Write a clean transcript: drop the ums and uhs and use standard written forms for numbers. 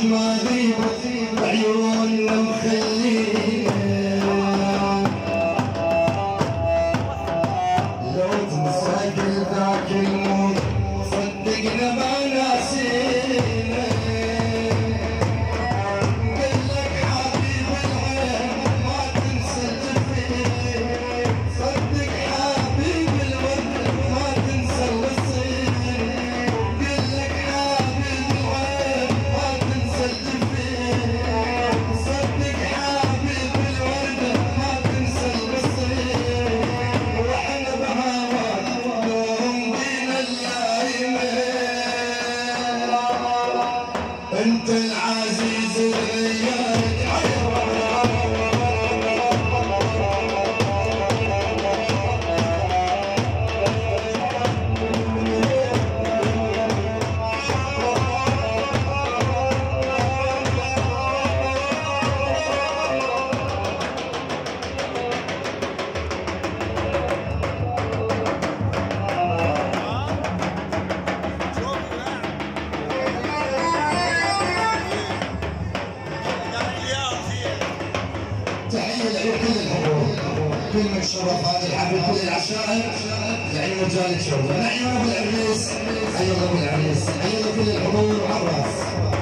ما غيب عيوننا مخلينا لو تنسى كل ذاك الموت صدقنا ما ناسينا قل لك حبيب العين ما تنسى الجفين صدق حبيب الورد ما تنسى الوصين قل لك حبيب العين ما تنسى الجفين صدق حبيب الورد ما تنسى الوصين واحنا بهواك نوم بينا اللايمين انت العزيز الغيار تحية لكل الحضور كل من شرف هذا الحفل كل العشائر يعني مجال الشرطة نحيي ابو العريس حي الله ابو العريس حي الله كل الحضور وعراس